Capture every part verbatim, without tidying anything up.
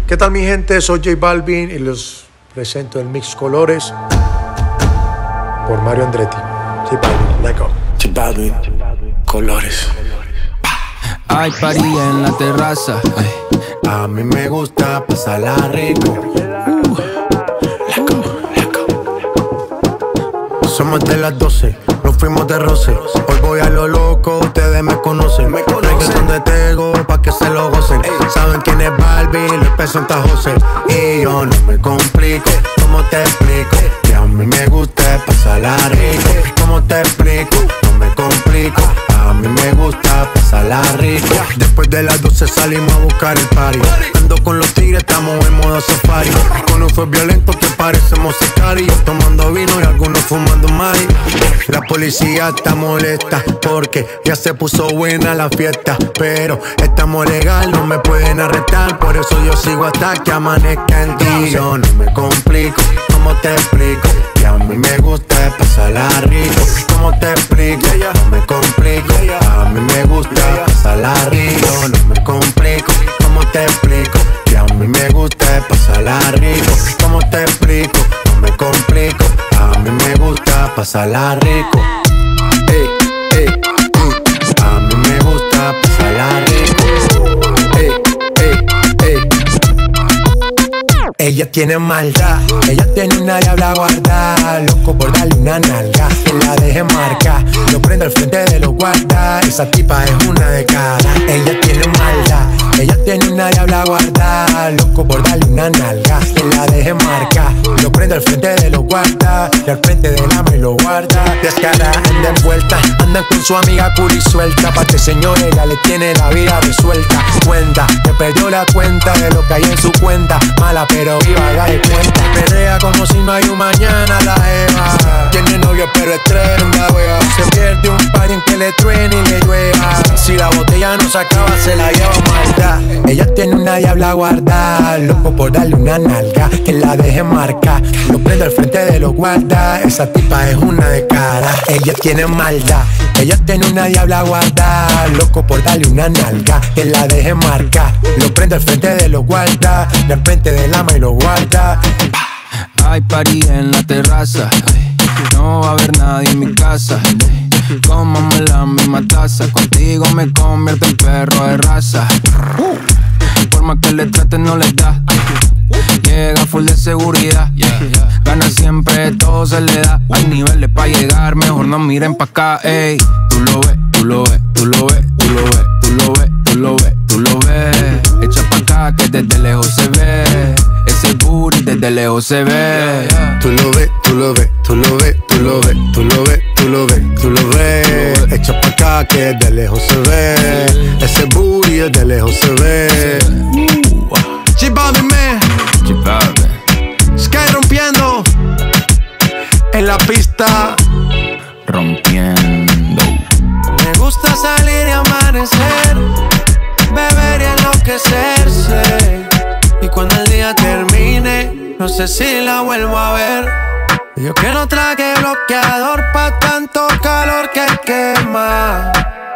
¿Qué tal mi gente? Soy J Balvin y los presento el Mix Colores por Mario Andretti. J Balvin, let go. J Balvin, Colores. Hay party en la terraza. Ay. A mí me gusta pasarla rico. Uh, let go, let go. Somos de las doce, nos fuimos de roce. Hoy voy a lo loco, ustedes me conocen. Me conocen de Tego, pa' que se lo gocen. Ey. Saben quién es Balvin, les presenta José. Y yo no me complico, ¿cómo te explico? Que a mí me gusta pasarla rico. ¿Cómo te explico? No me complico. A mí me gusta pasarla rico. Después de las doce salimos a buscar el party. Ando con los tigres, estamos en modo safari. Con un fue violento que parecemos sicarios. Tomando vino y algunos fumando maíz. La policía está molesta porque ya se puso buena la fiesta. Pero estamos legal, no me pueden arrestar. Por eso yo sigo hasta que amanezca en ti. Yo no me complico, ¿cómo te explico? Que a mí me gusta pasarla rico. ¿Cómo te explico? No me complico. A mí me gusta pasarla rico. No me complico. ¿Cómo te explico? Que a mí me gusta pasarla rico. ¿Cómo te explico? No me complico. A mí me gusta pasarla rico. Ey, ey, mm. A mí me gusta pasarla rico. Ey, ey, ey. Ella tiene maldad, ella tiene una diabla guardada. Loco por darle una nalga, que la deje marcar. Lo prendo al frente de los guardas. Esa tipa es una de cada. Ella tiene maldad, ella tiene una diabla guardada. Loco por darle una nalga, que la deje marcar. Lo prendo al frente de los guardas. Y al frente del ama y lo guarda. Descarada, anda envuelta, andan con su amiga curi suelta. Pa' que señor, ella le tiene la vida resuelta. Cuenta, que perdió la cuenta de lo que hay en su cuenta. Mala pero viva, haga de cuenta. Perrea como si no hay un mañana la Eva. Tiene novio pero es tremenda wea. Se pierde un par en que le truene y le llueva. Si la botella no se acaba se la lleva maldad. Ella tiene una diabla guardada. Loco por darle una nalga, que la deje marcar. Lo prendo al frente de los guardas. Esa tipa es una de cara. Ella tiene maldad, ella tiene una diabla guardada. Loco por darle una nalga, que la deje marcar. Lo prendo al frente de los guardas. Y al frente del ama y lo guarda. Hay party en la terraza. No va a haber nadie en mi casa. Cómame la misma taza. Contigo me convierto en perro de raza. Por más que le traten no les da. Llega full de seguridad. Gana siempre, todo se le da. Hay niveles pa' llegar, mejor no miren pa' acá. Ey, tú lo ves, tú lo ves, tú lo ves, tú lo ves, tú lo ves, tú lo ves, tú lo ves. Echa pa' acá que desde lejos se ve. Ese booty desde lejos se ve. Tú lo ves, tú lo ves, tú lo ves, tú lo ves, tú lo ves, tú lo ves, tú lo ves. Echa pa' acá que desde lejos se ve. Ese booty desde lejos se ve. J Balvin, man. J Balvin. Sky rompiendo en la pista. Rompiendo. Me gusta salir y amanecer, beber y enloquecerse. Y cuando el día termine, no sé si la vuelvo a ver. Yo que no traje bloqueador pa' tanto calor que quema.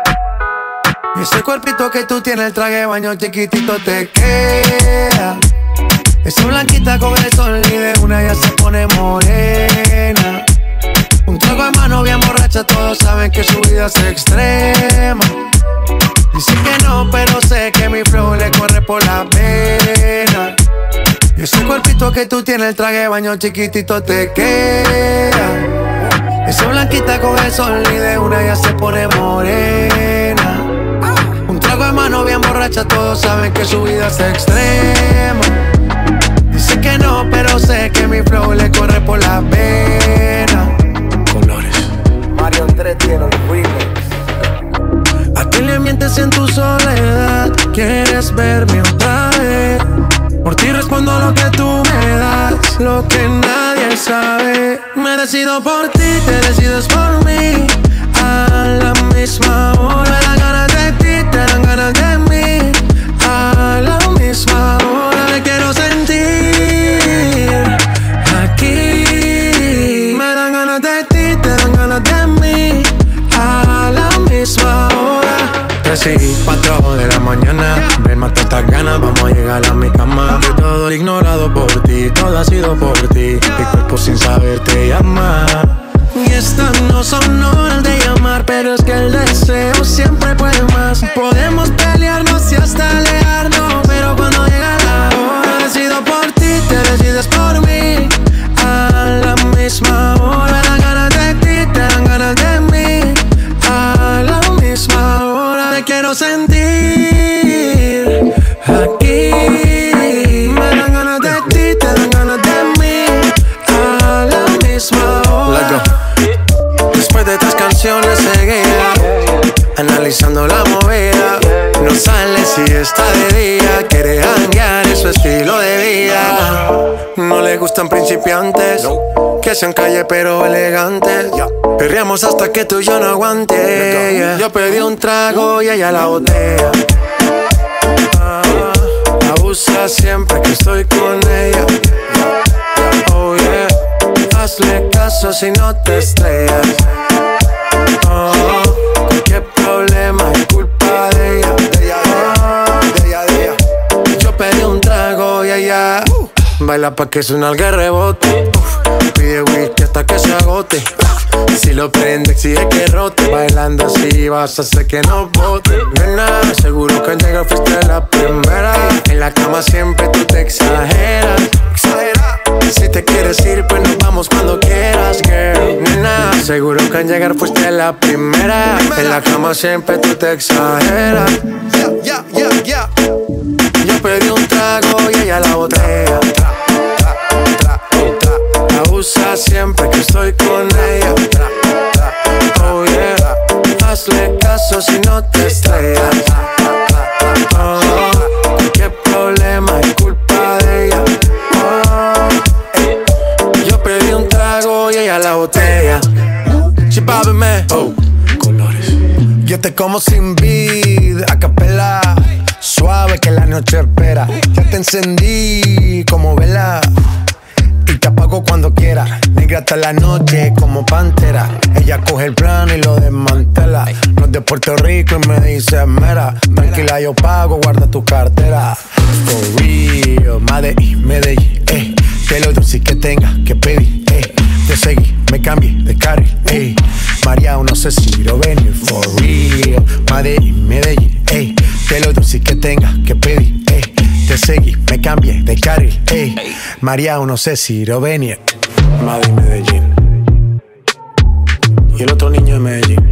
Y ese cuerpito que tú tienes, el traje de baño chiquitito te queda. Esa blanquita con el sol y de una ya se pone morena. Un trago en mano bien borracha, todos saben que su vida es extrema. Dice que no, pero sé que mi flow le corre por la vena. Y ese cuerpito que tú tienes, el traje de baño chiquitito te queda. Esa blanquita con el sol y de una ya se pone morena. Un trago en mano bien borracha, todos saben que su vida es extrema. Dice que no, pero sé que mi flow le corre por la vena. Colores. Mario Andretti en los remix. ¿A quién le mientes en tu soledad? ¿Quieres verme otra vez? Por ti respondo lo que tú me das, lo que nadie sabe. Me decido por ti, te decides por mí. A la misma hora. Me dan ganas de ti, te dan ganas de mí. A la misma hora me quiero sentir aquí. Me dan ganas de ti, te dan ganas de mí. A la misma hora. Tres y cuatro de la mañana, ven, mata estas ganas, vamos a llegar regala mi cama. De todo lo ignorado por ti, todo ha sido por ti. Mi cuerpo sin saber te llama. Y estas no son horas de llamar, pero es que el deseo siempre puede más. Podemos pelearnos y hasta alejarnos, pero cuando llega la hora decido por ti, te decides por mí. A la misma hora me dan ganas de ti, te dan ganas de mí. A la misma hora te quiero sentir aquí. Me dan ganas de ti, te dan ganas de mí. A la misma hora. Después de tres canciones seguidas, analizando la movida, no sale si está de día. Quiere janguear, es su estilo de vida. No le gustan principiantes, que sean calle pero elegantes. Perreamos hasta que tú y yo no aguante, yeah. Yo pedí un trago y ella la botella. ah, Abusa siempre que estoy con ella. Oh yeah. Hazle caso si no te estrellas. Oh, cualquier problema es culpa de ella. De ella, de ella, de ella. Yo pedí un trago y ella uh, baila pa' que su nalga rebote. uh, Pide whisky hasta que se agote. Si lo prende exige que rote. Bailando así vas a hacer que no bote. Nena, seguro que al llegar fuiste la primera. En la cama siempre tú te exageras. Exagera. Si te quieres ir, pues nos vamos cuando quieras, girl. Nena, seguro que al llegar fuiste la primera. En la cama siempre tú te exageras. Yeah, yeah, yeah, yeah. Yo pedí un trago y ella la botella. Tra, tra, tra, tra. Abusa siempre que estoy con ella. Tra, tra, oh yeah. Hazle caso si no te estrellas. Oh, cualquier problema es culpa de ella. Y ella la botella. She poppin' me. Oh, colores. Yo te como sin vid, a capela. Suave que la noche espera. Ya te encendí como vela y te apago cuando quiera. Negra hasta la noche como pantera. Ella coge el plano y lo desmantela. No es de Puerto Rico y me dice mera. Tranquila, yo pago, guarda tu cartera. For real, Medellín, Medellín, eh. Que lo dulce que tenga que pedir, eh. Te seguí, me cambié de carril, eh. María, no sé si lo venir. For real, Medellín, Medellín, eh. Que lo dulce que tenga que pedir, eh. Te seguí, me cambié de carril, eh. María, no sé si lo venir. Madrid, Medellín. Y el otro niño de Medellín.